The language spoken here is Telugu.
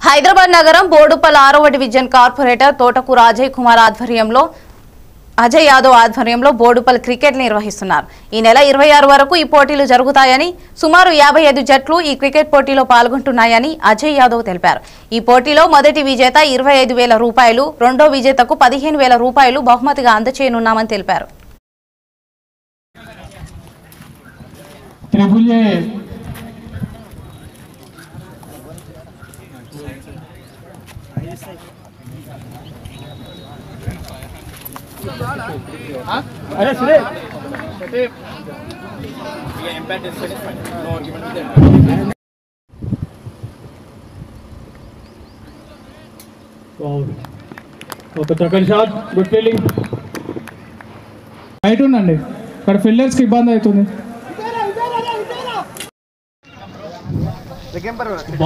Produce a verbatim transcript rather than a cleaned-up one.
హైదరాబాద్ నగరం బోడుపల్ ఆరవ డివిజన్ కార్పొరేటర్ తోటకూర అజయ్ కుమార్ ఆధ్వర్యంలో అజయ్ యాదవ్ ఆధ్వర్యంలో బోడుపల్ క్రికెట్ నిర్వహిస్తున్నారు. ఈ నెల ఇరవై ఆరు వరకు ఈ పోటీలు జరుగుతాయని, సుమారు యాభై ఐదు జట్లు ఈ క్రికెట్ పోటీలో పాల్గొంటున్నాయని అజయ్ యాదవ్ తెలిపారు. ఈ పోటీలో మొదటి విజేత ఇరవై ఐదు వేల రూపాయలు, రెండో విజేతకు పదిహేను వేల రూపాయలు బహుమతిగా అందజేయనున్నామని తెలిపారు. अरे सुरे ఒక చక్కని షాట్, గుడ్ ఫీలింగ్. బయట ఉండండి, ఇక్కడ ఫీల్డర్స్కి ఇబ్బంది అవుతుంది.